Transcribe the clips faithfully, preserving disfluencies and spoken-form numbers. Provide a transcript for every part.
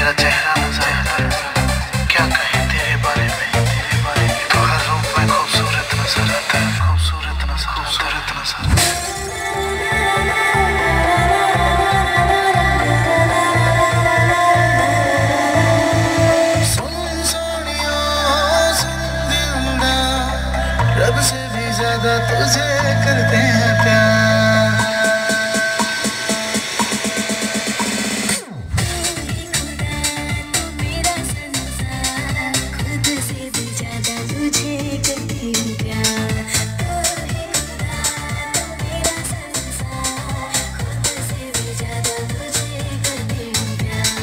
तेरा चेहरा नजर आता है, क्या कहें तेरे बारे में, तेरे बारे में तो हर रूप में खूबसूरत नजर आता है, खूबसूरत नजर खूबसूरत नजर रब से भी ज्यादा तुझे करते हैं प्यार। मेरा संसार खुद से भी ज्यादा तुझे करती हूँ प्यार। मेरा संसार खुद से भी ज्यादा तुझे करती हूँ प्यार।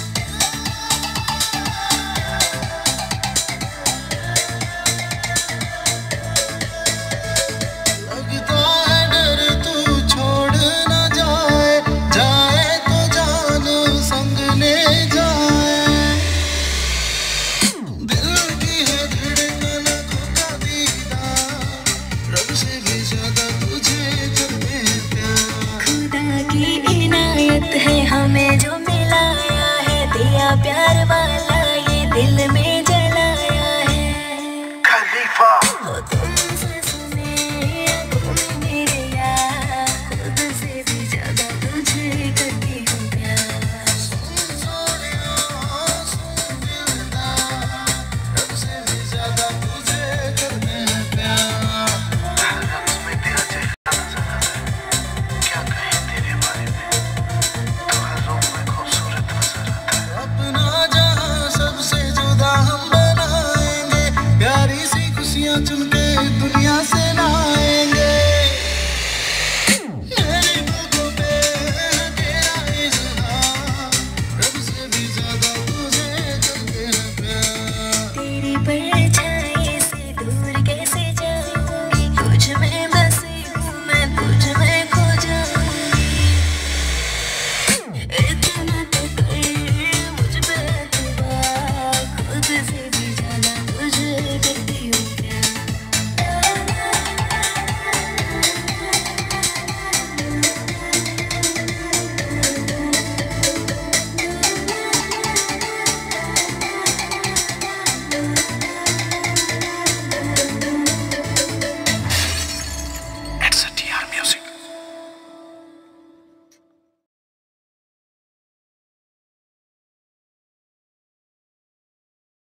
है हमें जो मिलाया है, दिया प्यार वाला ये दिल में जलाया है। खलीफा हो तुमसे सुने आँखों में मेरे यार, खुद से भी ज्यादा तुझे करती हूँ प्यार। रब से भी ज्यादा तुझे करते हैं प्यार। हर लफ्ज़ में तेरा चेहरा नजर आता है, क्या कहें तेरे बारे में तो हर रूप में खूबसूरत नजर आता है। अपना जहां सबसे जुदा हम बनाएंगे, प्यारी सी खुशियां चुन के दुनिया से